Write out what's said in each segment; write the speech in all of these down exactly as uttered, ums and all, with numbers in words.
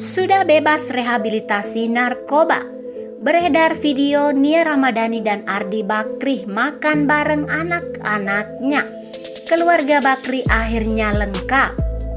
Sudah bebas rehabilitasi narkoba. Beredar video Nia Ramadhani dan Ardi Bakri makan bareng anak-anaknya. Keluarga Bakri akhirnya lengkap.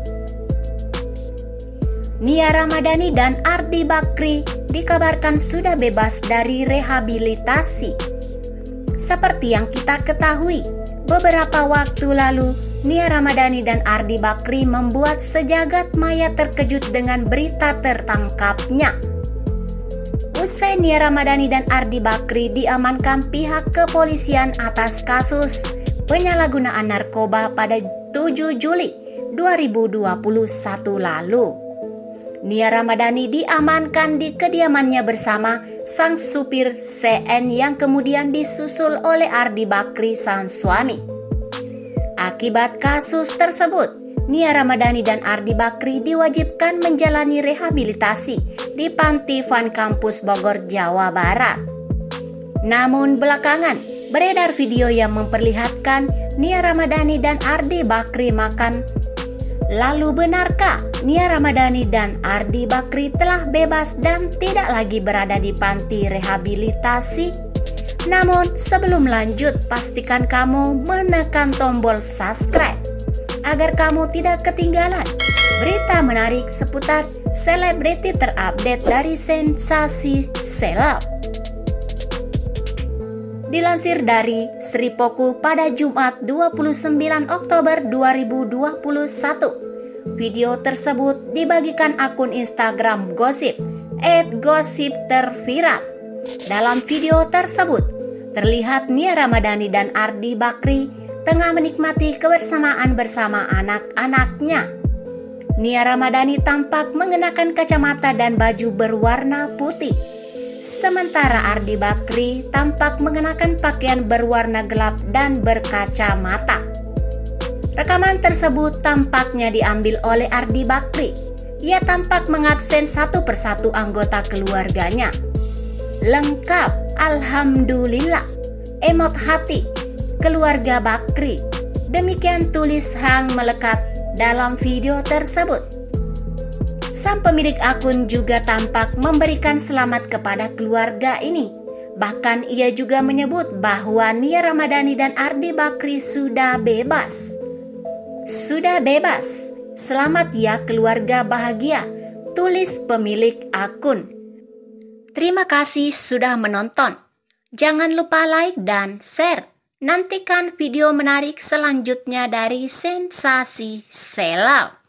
Nia Ramadhani dan Ardi Bakri dikabarkan sudah bebas dari rehabilitasi. Seperti yang kita ketahui, beberapa waktu lalu Nia Ramadhani dan Ardi Bakri membuat sejagat maya terkejut dengan berita tertangkapnya. Usai Nia Ramadhani dan Ardi Bakri diamankan pihak kepolisian atas kasus penyalahgunaan narkoba pada tujuh Juli dua ribu dua puluh satu lalu. Nia Ramadhani diamankan di kediamannya bersama sang supir C N yang kemudian disusul oleh Ardi Bakri sang suami. Akibat kasus tersebut, Nia Ramadhani dan Ardi Bakri diwajibkan menjalani rehabilitasi di Panti Van Kampus Bogor, Jawa Barat. Namun belakangan beredar video yang memperlihatkan Nia Ramadhani dan Ardi Bakri makan. Lalu benarkah Nia Ramadhani dan Ardi Bakri telah bebas dan tidak lagi berada di panti rehabilitasi? Namun sebelum lanjut, pastikan kamu menekan tombol subscribe agar kamu tidak ketinggalan berita menarik seputar selebriti terupdate dari Sensasi Seleb. Dilansir dari Sri Poku pada Jumat dua puluh sembilan Oktober dua ribu dua puluh satu, video tersebut dibagikan akun Instagram Gosip et gosip terviral. Dalam video tersebut, terlihat Nia Ramadhani dan Ardi Bakri tengah menikmati kebersamaan bersama anak-anaknya. Nia Ramadhani tampak mengenakan kacamata dan baju berwarna putih. Sementara Ardi Bakri tampak mengenakan pakaian berwarna gelap dan berkacamata. Rekaman tersebut tampaknya diambil oleh Ardi Bakri. Ia tampak mengabsen satu persatu anggota keluarganya. Lengkap, alhamdulillah. Emot hati, keluarga Bakri. Demikian tulis Hang melekat dalam video tersebut. Sang pemilik akun juga tampak memberikan selamat kepada keluarga ini. Bahkan ia juga menyebut bahwa Nia Ramadhani dan Ardi Bakri sudah bebas. Sudah bebas. Selamat ya keluarga bahagia, tulis pemilik akun. Terima kasih sudah menonton. Jangan lupa like dan share. Nantikan video menarik selanjutnya dari Sensasi Seleb.